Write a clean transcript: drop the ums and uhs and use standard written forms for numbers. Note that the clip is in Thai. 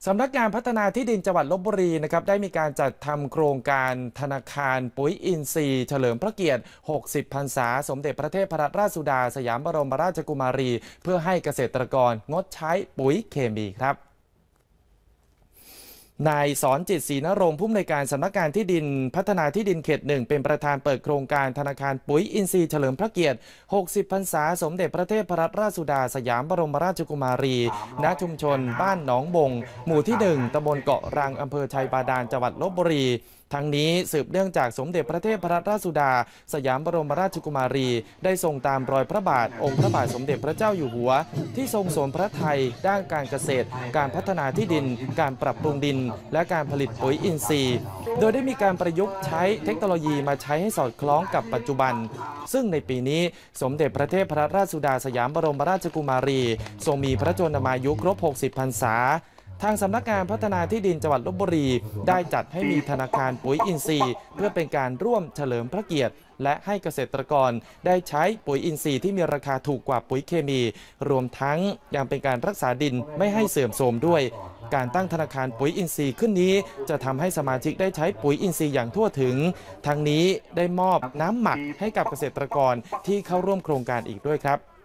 สำนักงานพัฒนาที่ดินจังหวัดลพบุรีนะครับได้มีการจัดทำโครงการธนาคารปุ๋ยอินทรีย์เฉลิมพระเกียรติ 60 พรรษาสมเด็จพระเทพรัตนราชสุดาสยามบรมราชกุมารีเพื่อให้เกษตรกรงดใช้ปุ๋ยเคมีครับนายสอนจิตศรีนรงค์ผู้อำนวยการสำนักงานที่ดินพัฒนาที่ดินเขต1เป็นประธานเปิดโครงการธนาคารปุ๋ยอินทรีย์เฉลิมพระเกียรติ 60 พรรษาสมเด็จพระเทพรัตนราชสุดาสยามบรมราชกุมารีณชุมชนบ้านหนองบงหมู่ที่ 1 ตำบลเกาะรังอำเภอชัยบาดาลจังหวัดลพบุรีทั้งนี้สืบเนื่องจากสมเด็จพระเทพรัตนราชสุดาสยามบรมราชกุมารีได้ทรงตามรอยพระบาทองค์พระบาทสมเด็จพระเจ้าอยู่หัวที่ทรงสนพระทัยด้านการเกษตรการพัฒนาที่ดินการปรับปรุงดินและการผลิตปุ๋ยอินทรีย์โดยได้มีการประยุกต์ใช้เทคโนโลยีมาใช้ให้สอดคล้องกับปัจจุบันซึ่งในปีนี้สมเด็จพระเทพรัตนราชสุดาสยามบรมราชกุมารีทรงมีพระชนมายุครบ 60 พรรษาทางสำนักงานพัฒนาที่ดินจังหวัดลพบุรีได้จัดให้มีธนาคารปุ๋ยอินทรีย์เพื่อเป็นการร่วมเฉลิมพระเกียรติและให้เกษตรกรได้ใช้ปุ๋ยอินทรีย์ที่มีราคาถูกกว่าปุ๋ยเคมีรวมทั้งยังเป็นการรักษาดินไม่ให้เสื่อมโทรมด้วยการตั้งธนาคารปุ๋ยอินทรีย์ขึ้นนี้จะทำให้สมาชิกได้ใช้ปุ๋ยอินทรีย์อย่างทั่วถึงทั้งนี้ได้มอบน้ำหมักให้กับเกษตรกรที่เข้าร่วมโครงการอีกด้วยครับ